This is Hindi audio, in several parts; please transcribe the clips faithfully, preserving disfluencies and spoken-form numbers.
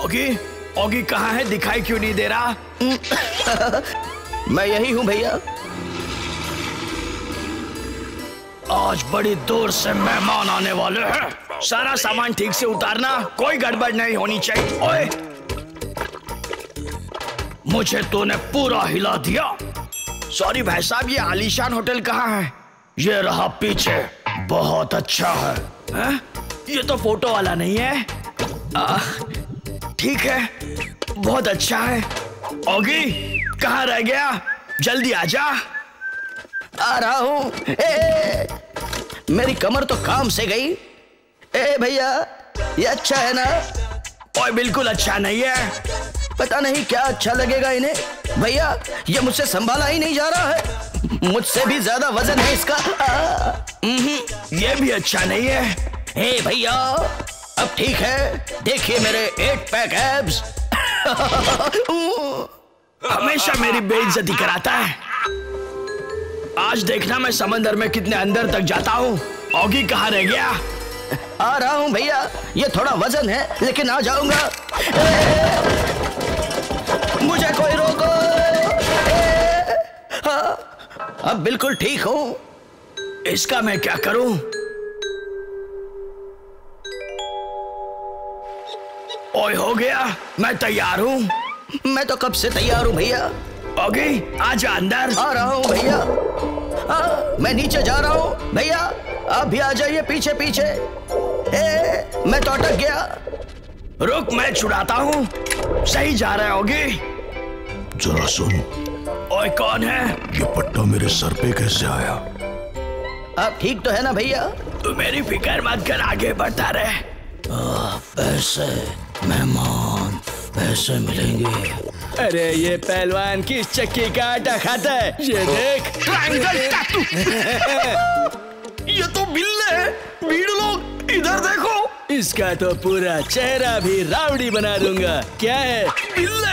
ओगी, ओगी कहाँ है? दिखाई क्यों नहीं दे रहा? मैं यही हूँ भैया। आज बड़ी दूर से मेहमान आने वाले हैं। सारा सामान ठीक से उतारना, कोई गड़बड़ नहीं होनी चाहिए। ओए, मुझे तूने पूरा हिला दिया। सॉरी भाई साहब, ये आलीशान होटल कहाँ है? ये रहा पीछे, बहुत अच्छा है, है? ये तो फोटो वाला नहीं है। आ, ठीक है, बहुत अच्छा है। ओगी कहाँ रह गया? जल्दी आजा। आ रहा हूँ। मेरी कमर तो काम से गई। ए भैया, ये अच्छा है ना? ओए बिल्कुल अच्छा नहीं है। पता नहीं क्या अच्छा लगेगा इन्हें। भैया, ये मुझसे संभाला ही नहीं जा रहा है। मुझसे भी ज्यादा वजन है इसका। ये भी अच्छा नहीं है। ए भैया, अब ठीक है। देखिए मेरे एट पैक एब्स। हमेशा मेरी बेइज्जती कराता है। आज देखना मैं समंदर में कितने अंदर तक जाता हूँ। ओगी कहाँ रह गया? आ रहा हूँ भैया, ये थोड़ा वजन है लेकिन आ जाऊंगा। मुझे कोई रोको। हाँ, अब बिल्कुल ठीक हूँ। इसका मैं क्या करूं? ओए हो गया, मैं तैयार हूं। मैं तो कब से तैयार हूँ भैया। ओगी आजा अंदर। आ रहा हूँ भैया। हाँ, मैं नीचे जा रहा हूँ भैया, आप भी आ जाइए पीछे पीछे। ए, मैं तो अटक गया। रुक, मैं छुड़ाता हूँ। सही जा रहा है ओगी। जरा सुन। ओए कौन है? ये पट्टा मेरे सर पे कैसे आया? आप ठीक तो है ना भैया? तू मेरी फिक्र मत कर, आगे बढ़ता रहे। पैसे, मेहमान, पैसे मिलेंगे। अरे ये पहलवान किस चक्की का आटा खाता है? ये देख। Triangle tattoo. ये तो बिल्ले है। भीड़ लोग इधर देखो। इसका तो पूरा चेहरा भी रावड़ी बना दूंगा। क्या है? बिल्ले।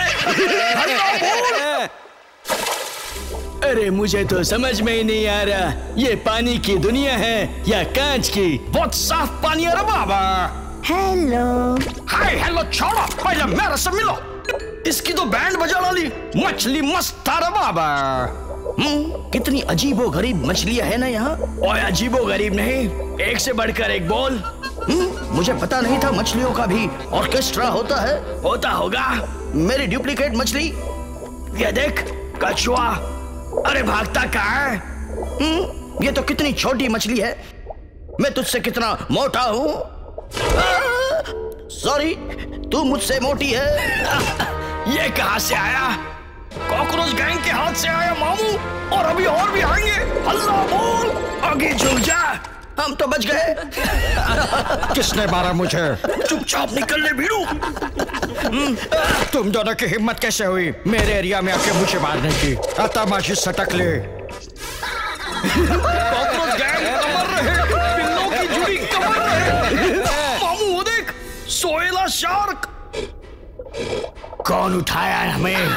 अरे मुझे तो समझ में ही नहीं आ रहा, ये पानी की दुनिया है या कांच की? बहुत साफ पानी है रे बाबा। हेलो। हाय हेलो, छोड़ो पहले मेरे से मिलो। इसकी तो बैंड बजा डाली। मछली मस्त था रे बाबा। हम्म, कितनी अजीबो गरीब मछलियां है ना यहाँ। ओए अजीबो गरीब नहीं, एक से बढ़कर एक बोल। हम्म, मुझे पता नहीं था मछलियों का भी ऑर्केस्ट्रा होता है। होता होगा। मेरी डुप्लीकेट मछली। ये देख, कछुआ। अरे भागता कहाँ है? हम्म, ये तो कितनी छोटी मछली है। मैं तुझसे कितना मोटा हूँ। सॉरी, तू मुझसे मोटी है। ये कहाँ से आया? कॉकरोच गैंग के हाथ से आया मामू। और अभी और भी आएंगे। हल्ला बोल, आगे झुक जा। हम तो बच गए। किसने मारा मुझे? चुपचाप निकल ले भीड़ू। तुम दोनों की हिम्मत कैसे हुई मेरे एरिया में आके मुझे मारने की? आतामाशी सटक ले। कॉकरोच गैंग कमर रहे, बिल्लों की जुड़ी कमर रहे। मामू वो देख, सोएला शार्क। कौन उठाया है हमें?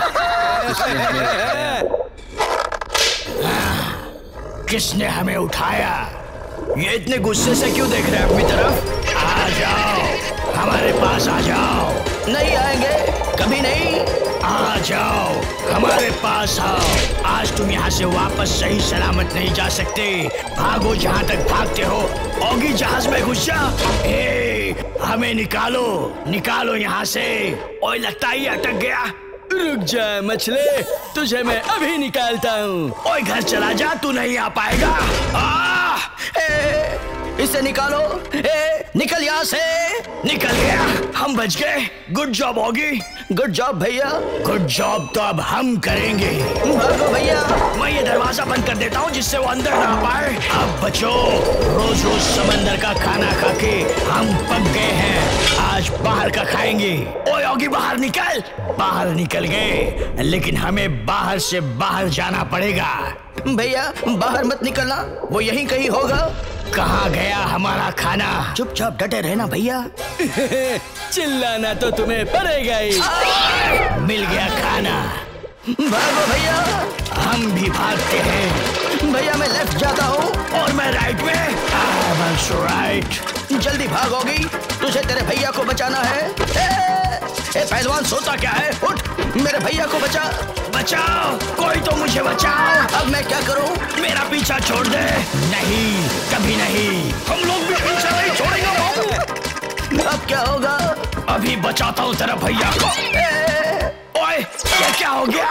किसने हमें उठाया? ये इतने गुस्से से क्यों देख रहे हैं अपनी तरफ? आ जाओ, हमारे पास आ जाओ। नहीं आएंगे, कभी नहीं। आ जाओ, हमारे पास आओ। आज तुम यहाँ से वापस सही सलामत नहीं जा सकते। भागो जहाँ तक भागते हो। ओगी जहाज में घुस जा। ए, हमें निकालो, निकालो यहाँ से। ओए लगता ही अटक गया। रुक जा मछले, तुझे मैं अभी निकालता हूँ। ओए घर चला जा, तू नहीं आ पाएगा। आ, ए, इसे निकालो। ए, निकल यहाँ से। निकल गया, हम बच गए। Good job Oggy. Good job भैया। गुड जॉब तो अब हम करेंगे। भागो भैया। मैं ये दरवाजा बंद कर देता हूँ जिससे वो अंदर ना पाए। अब बचो, रोज रोज समंदर का खाना खा के हम पक गए हैं। आज बाहर का खाएंगे। ओए ओगी बाहर निकल। बाहर निकल गए, लेकिन हमें बाहर से बाहर जाना पड़ेगा। भैया बाहर मत निकलना, वो यहीं कहीं होगा। कहाँ गया हमारा खाना? चुपचाप डटे रहना भैया। चिल्लाना तो तुम्हें पड़ेगा ही। मिल गया खाना। भागो भैया। हम भी भागते हैं। भैया मैं लेफ्ट जाता हूँ। और मैं राइट में। राइट। जल्दी भागोगी, तुझे तेरे भैया को बचाना है। ए, ए पहलवान सोता क्या है, उठ, मेरे भैया को बचा। बचाओ, कोई तो मुझे बचाओ। अब मैं क्या करूं? मेरा पीछा छोड़ दे। नहीं, कभी नहीं, हम लोग भी पीछा नहीं छोड़ेंगे मामू। अब क्या होगा? अभी बचाता हूँ तेरा भैया को। ओए, ये क्या हो गया?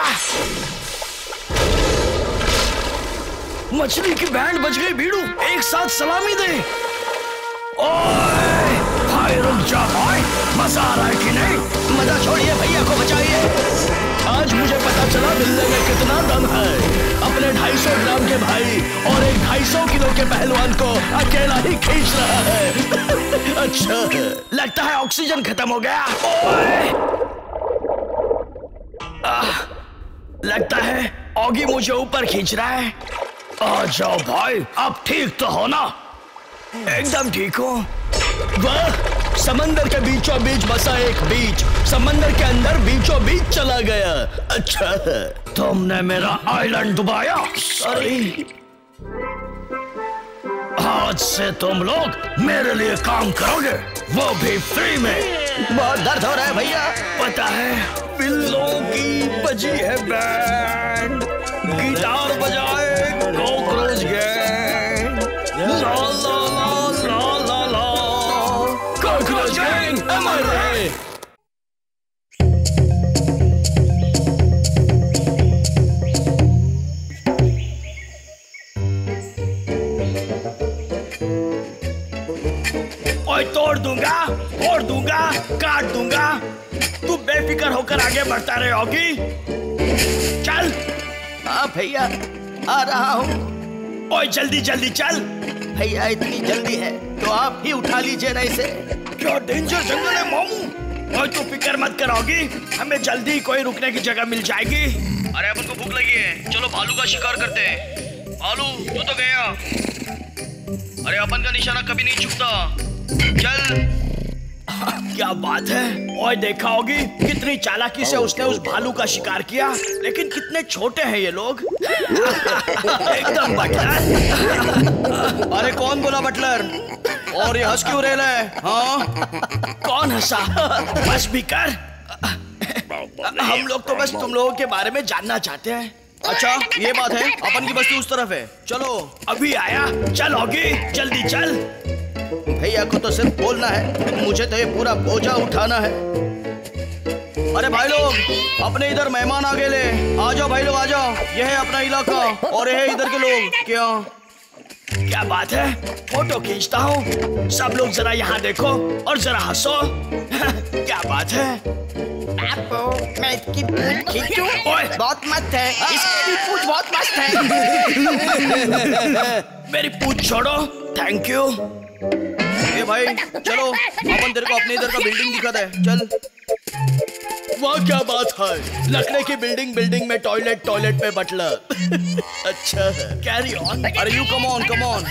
मछली की बैंड बज गई। भीड़ू, एक साथ सलामी दे। ओए भाई, रुक जा भाई, मजा आ रहा है कि नहीं? मजा छोड़िए, भैया को बचाइए। आज मुझे पता चला मिलने में कितना दम है। अपने ढाई सौ ग्राम के भाई और एक ढाई सौ किलो के पहलवान को अकेला ही खींच रहा है। अच्छा, लगता है ऑक्सीजन खत्म हो गया। ओए, आह, लगता है ऑगी मुझे ऊपर खींच रहा है। आ जाओ भाई, अब ठीक तो हो ना? एकदम ठीक हो। वाह, समंदर के बीचों बीच बसा एक बीच समंदर के अंदर बीचों बीच चला गया। अच्छा है। तुमने मेरा आइलैंड डुबाया। सॉरी। आज से तुम लोग मेरे लिए काम करोगे, वो भी फ्री में। बहुत दर्द हो रहा है भैया। पता है, बिल्लों की बजी है बैंड, गिटार बजाए कॉकरोच गैंग, ला ला ला ला ला ला, कॉकरोच गैंग अमर रहे। ओए, तोड़ दूंगा, फोड़ दूंगा, काट दूंगा। तू बेफिक्र होकर आगे बढ़ता रहे होगी। चल। हाँ भैया, आ रहा हूँ। ओए, जल्दी जल्दी चल। भैया इतनी जल्दी है तो आप ही उठा लीजिए ना इसे। क्या डेंजर जंगल है मामू। ओए, तू फिक्र मत करोगी, हमें जल्दी कोई रुकने की जगह मिल जाएगी। अरे अपन को भूख लगी है, चलो भालू का शिकार करते हैं। भालू, तू तो गया। अरे अपन का निशाना कभी नहीं चूकता। चल। क्या बात है। ओए, देखा होगी कितनी चालाकी से उसने उस भालू का शिकार किया, लेकिन कितने छोटे हैं ये लोग। एकदम बटलर। अरे कौन बोला बटलर? और ये हंस क्यों रहे है? हाँ, कौन हंसा? बस भी कर। हम लोग तो बस तुम लोगों के बारे में जानना चाहते हैं। अच्छा ये बात है। अपन की बस्ती उस तरफ है, चलो। अभी आया। चल होगी, जल्दी चल। भैया को तो सिर्फ बोलना है, मुझे तो ये पूरा बोझा उठाना है। अरे भाई लोग, अपने इधर मेहमान आ गए ले। आ जाओ भाई लोग, आ जाओ। ये है अपना इलाका और ये है इधर के लोग। क्या क्या बात है? फोटो खींचता हूँ, सब लोग जरा यहाँ देखो और जरा हंसो। क्या बात है? आपको मैं इसकी पूंछ खींचूं? ओए, बहुत मस्त है, इसकी भी पूंछ बहुत मस्त है। मेरी पूंछ छोड़ो। Thank you. ये भाई चलो, अपन तेरे को अपने इधर का बिल्डिंग दिखाता है, चल। वाह क्या बात है, लकड़े की बिल्डिंग, बिल्डिंग में टॉयलेट, टॉयलेट में बटलर। अच्छा है, कैरी ऑन। अरे you come on come on.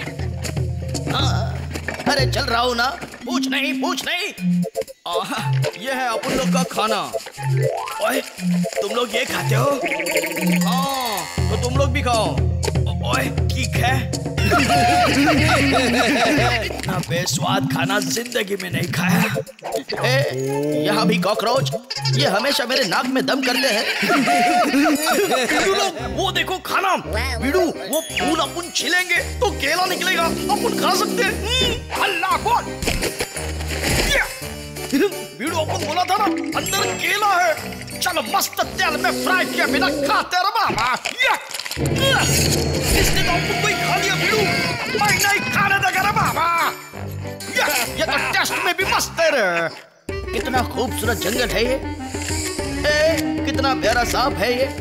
अरे चल रहा हूँ ना। पूछ नहीं, पूछ नहीं। ये है अपन लोग का खाना। ओए, तुम लोग ये खाते हो? हाँ, तो तुम लोग भी खाओ। ओए, ठीक है। इतना बेस्वाद खाना जिंदगी में नहीं खाया। ए, यहाँ भी कॉकरोच, ये हमेशा मेरे नाक में दम करते हैं। वो देखो खाना। बीड़ू, वो फूल अपन छिलेंगे तो केला निकलेगा, अपन खा सकते हैं। अल्लाह बोल। बीड़ू, अपन बोला था ना अंदर केला है। चलो मस्त तेल में फ्राई किया बिना खाते रहो बाबा। इसने तो अपन को ही खा लिया बीड़ू, मैं नहीं खाने देगा रे बाबा। ये तो टेस्ट में भी मस्त है रे। कितना खूबसूरत जंगल है ये। ए, कितना प्यारा सांप है ये।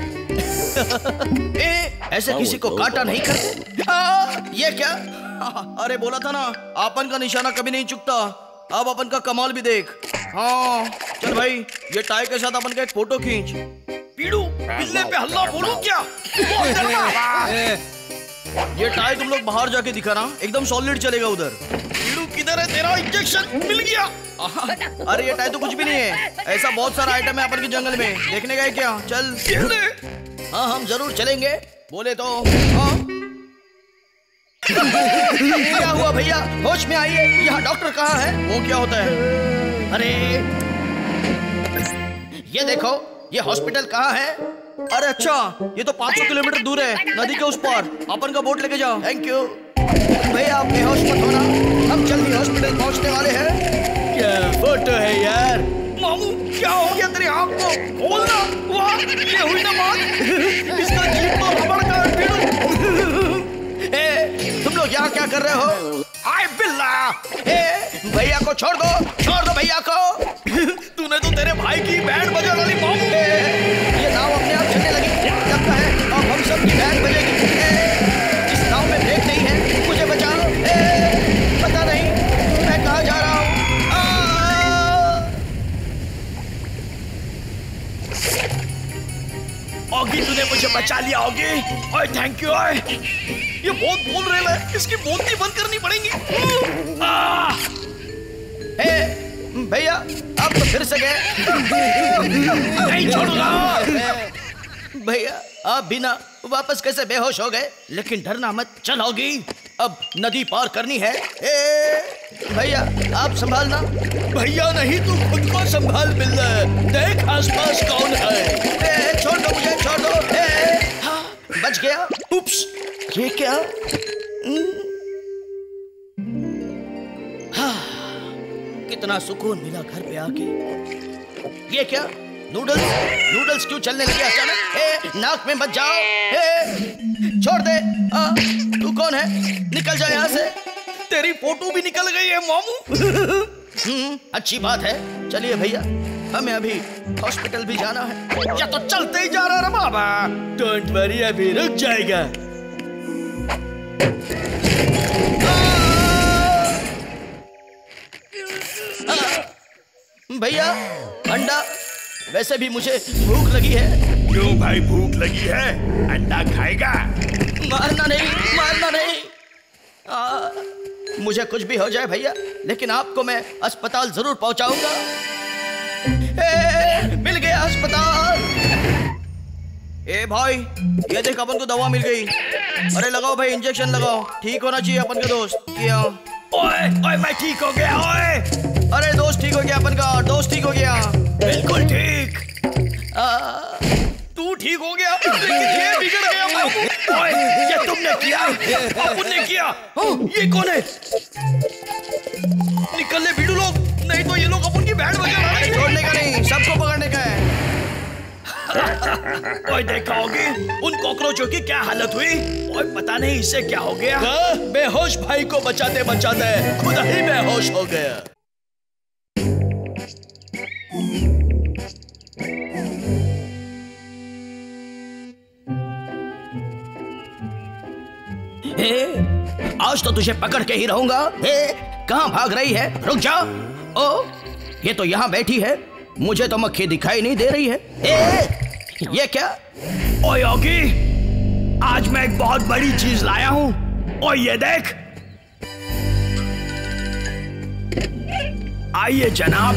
ए, ऐसे किसी को काटा नहीं करते। आ, ये क्या? अरे बोला था ना, अपन का निशाना कभी नहीं चुकता। अब अपन का कमाल भी देख। हाँ चल भाई, ये टाई के साथ अपन का एक फोटो खींच। बीड़ू, बिल्ले पे हल्ला बोलूं क्या? बोल दे बाबा। ये टाई तुम लोग बाहर जाके दिखाना, एकदम सॉलिड चलेगा उधर। बीड़ू, किधर है तेरा इंजेक्शन? मिल गया। अरे ये टाई तो कुछ भी नहीं है, ऐसा बहुत सारा आइटम है अपन के जंगल में, देखने गए क्या? चल। हाँ हम जरूर चलेंगे। बोले तो हाँ। क्या हुआ भैया, होश में आइए। यहाँ डॉक्टर कहाँ है? वो क्या होता है? अरे ये देखो, ये हॉस्पिटल कहाँ है? अरे अच्छा, ये तो पाँच सौ किलोमीटर दूर है, नदी के उस पार। अपन का बोट लेके जाओ। थैंक यू भैया, आप बेहोश मत होना, हम जल्दी हॉस्पिटल पहुंचने वाले हैं। क्या फोटो है यार। मामू क्या हो गया तेरी आँख को? खोल ना। वाह, ये हुई ना बात। इसका जीभ तो रबड़ का है। ए, तुम लोग यहाँ क्या कर रहे हो? हाय बिल्ला। ए, भैया को छोड़ दो, छोड़ दो भैया को। तूने तो तेरे भाई की बैंड बजा डाली मामू। ये नाव अपने आप चलने लगी, लगता है अब हम सब की बैंड बजेगी। इस नाव में ब्रेक नहीं है, मुझे बचाओ। ए, पता नहीं मैं कहाँ जा रहा हूँ। ऑगी, तूने मुझे बचा लिया ऑगी। ओए थैंक यू। ओए ये बहुत बोल रहे हैं, इसकी बोलती बंद करनी पड़ेगी। ए, भैया आप तो फिर से गए। नहीं छोड़ूंगा। भैया आप बिना वापस कैसे बेहोश हो गए? लेकिन डरना मत, चल होगी, अब नदी पार करनी है। ए, भैया आप संभालना। भैया नहीं, तू खुद को संभाल बिल्ला। देख आसपास कौन है। ए, छोड़ दो मुझे, छोड़ दो। ए, हाँ, बच गया। उप्स, ये क्या? हाँ, कितना सुकून मिला घर पे आके। ये क्या? नूडल्स नूडल्स क्यों चलने लगे अचानक? ए, नाक में मत जाओ। ए, छोड़ दे। आ, तू कौन है? निकल जा यहाँ से। तेरी फोटो भी निकल गई है मामू। हम्म, अच्छी बात है। चलिए भैया, हमें अभी हॉस्पिटल भी जाना है। या तो चलते ही जा रहा है बाबा। डोंट वरी, अभी रुक जाएगा। भैया अंडा, वैसे भी मुझे भूख लगी है। क्यों भाई, भूख लगी है? अंडा खाएगा? मारना नहीं, मारना नहीं। आ, मुझे कुछ भी हो जाए भैया, लेकिन आपको मैं अस्पताल जरूर पहुंचाऊंगा। ए, मिल गया अस्पताल। ए भाई, ये देख अपन को दवा मिल गई। अरे लगाओ भाई, इंजेक्शन लगाओ, ठीक होना चाहिए अपन का दोस्त। किया। ओए ओए, मैं ठीक हो गया। ओए अरे दोस्त ठीक हो गया अपन का, दोस्त ठीक हो गया। बिल्कुल ठीक। आ, तू ठीक हो गया, लेकिन ये बिगड़ गया मामू। ओए, ये तुमने किया? अपन ने किया। हाँ, ये कौन है? निकल ले भिड़ू लोग, नहीं तो ये लोग अपन की बैंड बजा रहे हैं। छोड़ने का नहीं, सबको पकड़ने का है। ओए देखा होगी उन कॉकरोचों की क्या हालत हुई? ओए पता नहीं इससे क्या हो गया। हाँ, बेहोश भाई को बचाते बचाते खुद ही बेहोश हो गया। ए, आज तो तुझे पकड़ के ही रहूंगा। ए, कहाँ भाग रही है? रुक जा। ओ, ये तो यहाँ बैठी है, मुझे तो मक्खी दिखाई नहीं दे रही है। ए, ये क्या? ओए योगी, आज मैं एक बहुत बड़ी चीज लाया हूँ। ओए ये देख। आइए जनाब।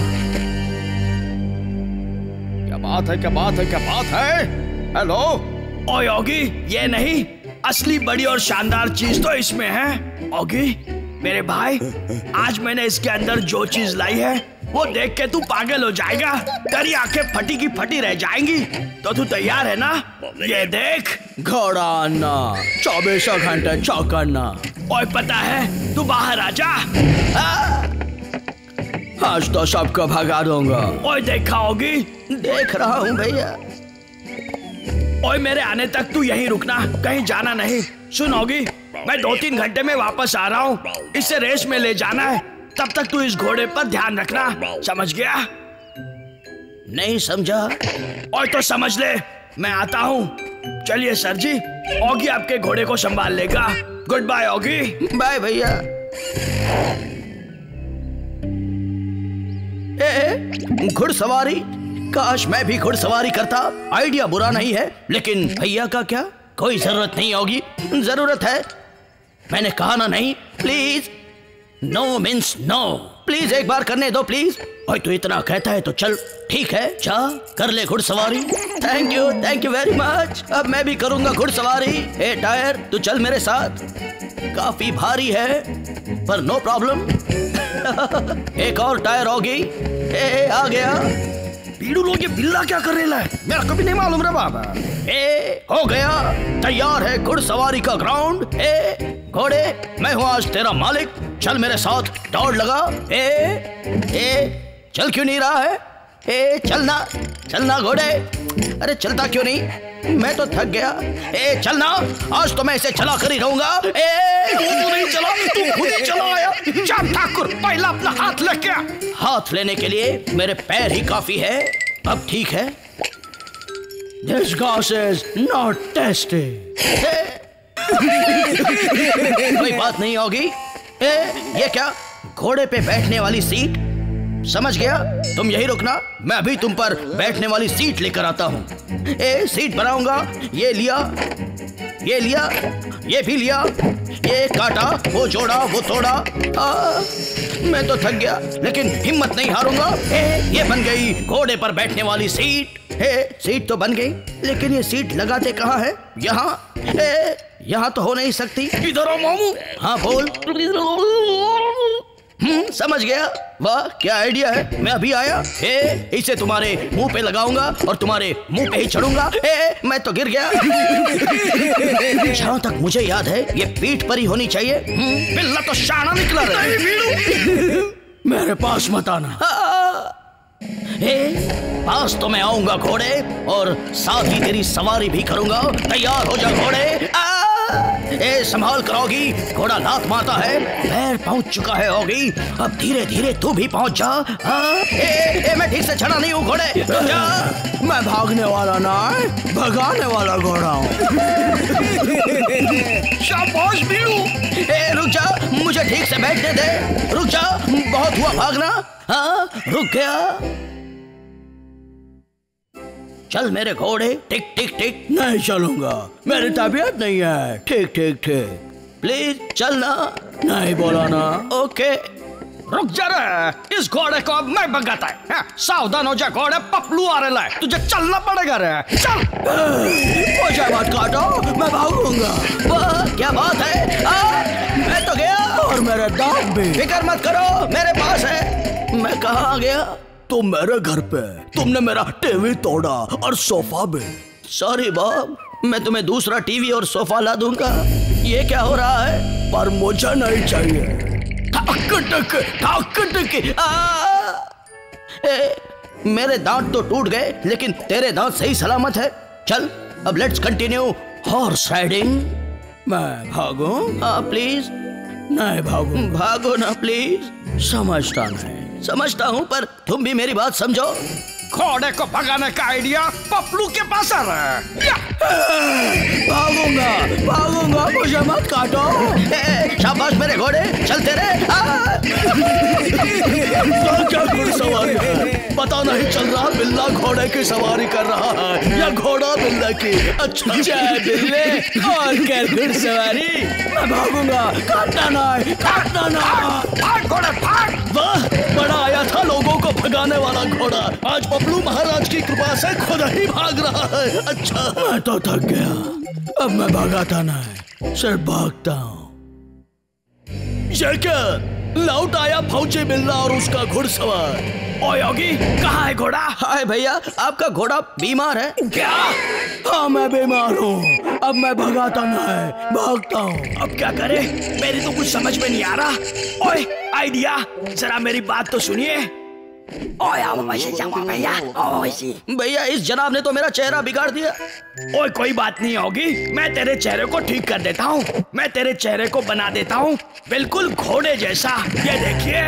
क्या बात है, क्या बात है, क्या बात है? हेलो। ओ योगी, ये नहीं, असली बड़ी और शानदार चीज तो इसमें है। योगी मेरे भाई, आज मैंने इसके अंदर जो चीज लाई है वो देख के तू पागल हो जाएगा। तेरी आंखें फटी की फटी रह जाएंगी। तो तू तैयार है ना? ये देख। घोड़ा अन्ना, चौबीस घंटे चौकन्ना। ओए पता है, तू बाहर आ जा। आज तो सबको भगा दूंगा। ओए देखा होगी? देख रहा हूँ भैया। ओए मेरे आने तक तू यहीं रुकना, कहीं जाना नहीं। सुन होगी, मैं दो तीन घंटे में वापस आ रहा हूँ। इसे रेस में ले जाना है, तब तक तू इस घोड़े पर ध्यान रखना। समझ गया? नहीं समझा। ओए तो समझ ले, मैं आता हूँ। चलिए सर जी, ओगी आपके घोड़े को संभाल लेगा। गुड बाय ओगी। बाय भैया। ए, घुड़सवारी, काश मैं भी घुड़सवारी करता। आइडिया बुरा नहीं है, लेकिन भैया का क्या? कोई जरूरत नहीं होगी। जरूरत है, मैंने कहा ना नहीं। Please, no means no. Please एक बार करने दो प्लीज। और तू इतना कहता है तो चल, ठीक है, जा कर ले घुड़सवारी। Thank you, thank you very much. अब मैं भी करूंगा घुड़सवारी। ए टायर, तू चल मेरे साथ। काफी भारी है पर नो प्रॉब्लम। एक और टायर होगी। ए, आ गया। बीड़ू लोग ये बिल्ला क्या कर रहे है? मेरा कभी नहीं मालूम रे बाबा। ए हो गया, तैयार है घुड़सवारी का ग्राउंड। ए घोड़े, मैं हूँ आज तेरा मालिक, चल मेरे साथ दौड़ लगा। ए ए चल क्यों नहीं रहा है? ए चलना चलना घोड़े। अरे चलता क्यों नहीं? मैं तो थक गया। ए चलना, आज तो मैं इसे चला कर ही रहूंगा। ए तू नहीं चला, तू खुद ही चला आया। जा ठाकुर, पहला अपना हाथ लेके आ। हाथ लेने के लिए मेरे पैर ही काफी है। अब ठीक है। This grass is not tasty. कोई बात नहीं होगी। ए ये क्या, घोड़े पे बैठने वाली सीट? समझ गया, तुम यही रुकना, मैं अभी तुम पर बैठने वाली सीट लेकर आता हूँ। ए सीट बनाऊंगा। ये लिया, ये लिया, ये भी लिया, ये काटा, वो जोड़ा, वो तोड़ा। आ, मैं तो थक गया लेकिन हिम्मत नहीं हारूंगा। ए, ये बन गई घोड़े पर बैठने वाली सीट। ए, सीट तो बन गई, लेकिन ये सीट लगाते कहाँ है? यहाँ। ए, यहाँ तो हो नहीं सकती। इधर आओ मामू। हाँ बोल। हम्म समझ गया। वाह क्या आइडिया है, मैं अभी आया। ए, इसे तुम्हारे मुंह पे लगाऊंगा और तुम्हारे मुंह पे ही चढ़ूंगा। ए, मैं तो गिर गया। जहाँ तक मुझे याद है ये पीठ पर ही होनी चाहिए। बिल्ला तो शाना निकला रहा। मेरे पास मत आना। ए, पास तो मैं आऊंगा घोड़े, और साथ ही तेरी सवारी भी करूंगा। तैयार हो जा घोड़े। ए संभाल कर होगी, घोड़ा लात मारता है। पैर पहुंच चुका है होगी, अब धीरे धीरे तू भी पहुंच जा। ए, ए, मैं ठीक से चढ़ा नहीं हूँ घोड़े। जा। मैं भागने वाला ना, भगाने वाला घोड़ा हूँ। शाबाश बीड़ू। ए रुक जा, मुझे ठीक से बैठने दे। रुक जा, बहुत हुआ भागना। हाँ रुक गया। चल मेरे घोड़े, टिक टिक टिक। नहीं चलूंगा, मेरी तबीयत नहीं है। ठीक ठीक ठीक, प्लीज चलना। नहीं बोला ना। ओके। रुक जा रे, इस घोड़े को अब मैं भगाता है। सावधान हो जा घोड़े, पपलू आ रहा है, तुझे चलना पड़ेगा रे। चल। मुझे मत काटो, मैं भागूंगा। वाह क्या बात है। आ, मैं तो गया। और मेरे दांत भी। फिक्र मत करो, मेरे पास है। मैं कहाँ गया? तुम मेरे घर पे, तुमने मेरा टीवी तोड़ा और सोफा भी। सॉरी बॉब, मैं तुम्हें दूसरा टीवी और सोफा ला दूंगा। ये क्या हो रहा है? पर मुझे नहीं चाहिए। ठक ठक ठक ठक। आ! ए, मेरे दांत तो टूट गए, लेकिन तेरे दांत सही सलामत है। चल अब लेट्स कंटिन्यू हॉर्स राइडिंग। मैं भागूं? हाँ प्लीज। नहीं भागूं। भागो ना प्लीज। समझता नहीं। समझता हूँ, पर तुम भी मेरी बात समझो। घोड़े को भगाने का आइडिया पपलू के पास आ रहा है। भागूंगा भागूंगा, मुझे मत काटो। ए, शाबाश मेरे घोड़े, चलते रहे। क्या घुड़सवारी है, पता नहीं चल रहा। बिल्ला घोड़े की सवारी कर रहा है या घोड़ा बिल्ला की। अच्छा जय बिल्ले और क्या घुड़सवारी। मैं भागूंगा, काटना नहीं, काटना नहीं। भाग घोड़ा भाग। वाह बड़ा आया था लोगों को भगाने वाला घोड़ा, आज पपलू महाराज की कृपा से खुद ही भाग रहा है। अच्छा मैं तो थक गया, अब मैं भगाता नहीं, सिर्फ भागता हूँ। ये क्या, लौट आया फौजी बिल्ला और उसका घुड़सवार। ओए योगी, कहाँ है घोड़ा? हाय भैया, आपका घोड़ा बीमार है क्या? हाँ मैं बीमार हूँ, अब मैं भगाता नहीं, भागता हूँ। अब क्या करे, मेरी तो कुछ समझ में नहीं आ रहा। ओए आइडिया, जरा मेरी बात तो सुनिए। भैया इस जनाब ने तो मेरा चेहरा बिगाड़ दिया। ओए कोई बात नहीं होगी, मैं तेरे चेहरे को ठीक कर देता हूँ। मैं तेरे चेहरे को बना देता हूँ बिल्कुल घोड़े जैसा। ये देखिए।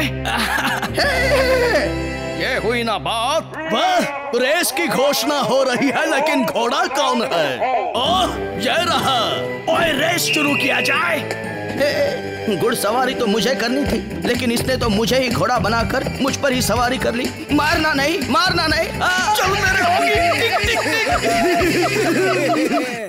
ये हुई ना बात। वाह, रेस की घोषणा हो रही है, लेकिन घोड़ा कौन है? ओह ये रहा। ओए रेस शुरू किया जाए। घुड़सवारी तो मुझे करनी थी, लेकिन इसने तो मुझे ही घोड़ा बनाकर मुझ पर ही सवारी कर ली। मारना नहीं, मारना नहीं। चल मेरे होगी।